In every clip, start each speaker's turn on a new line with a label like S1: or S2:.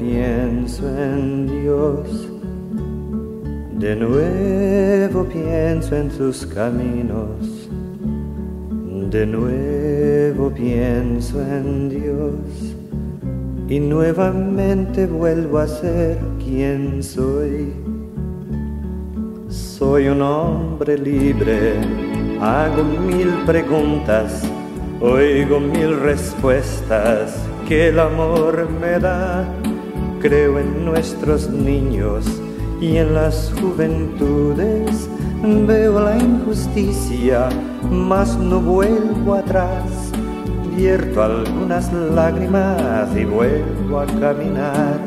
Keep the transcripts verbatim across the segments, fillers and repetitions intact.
S1: pienso en Dios, de nuevo pienso en sus caminos, de nuevo pienso en Dios, y nuevamente vuelvo a ser quien soy. Soy un hombre libre, hago mil preguntas, oigo mil respuestas que el amor me da. Creo en nuestros niños y en las juventudes, veo la injusticia, mas no vuelvo atrás. Vierto algunas lágrimas y vuelvo a caminar.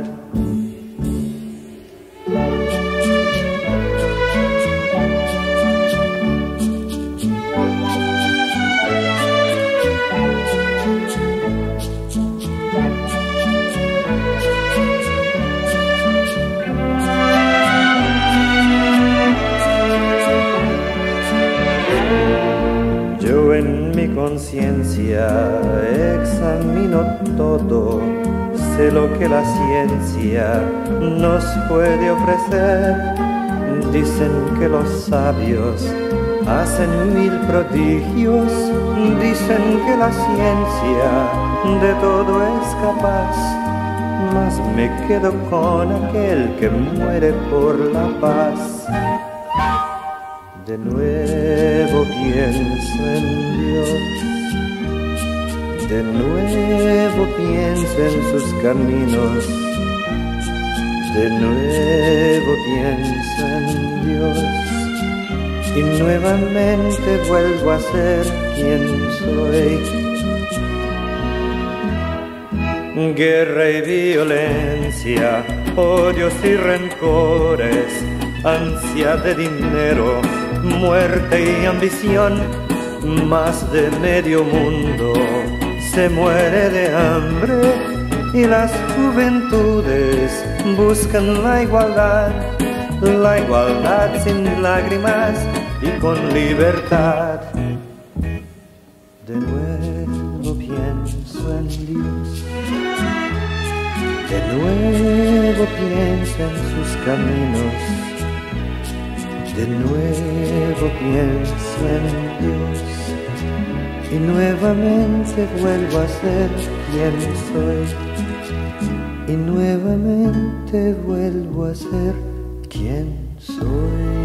S1: Yo en mi conciencia examino todo, sé lo que la ciencia nos puede ofrecer. Dicen que los sabios hacen mil prodigios, dicen que la ciencia de todo es capaz, mas me quedo con aquel que muere por la paz. De nuevo pienso en Dios, de nuevo pienso en sus caminos, de nuevo pienso en Dios, y nuevamente vuelvo a ser quien soy. Guerra y violencia, odios y rencores, ansia de dinero, muerte y ambición. Más de medio mundo se muere de hambre y las juventudes buscan la igualdad, la igualdad sin lágrimas y con libertad. De nuevo pienso en Dios, de nuevo pienso en sus caminos, de nuevo pienso en Dios, y nuevamente vuelvo a ser quien soy, y nuevamente vuelvo a ser quien soy.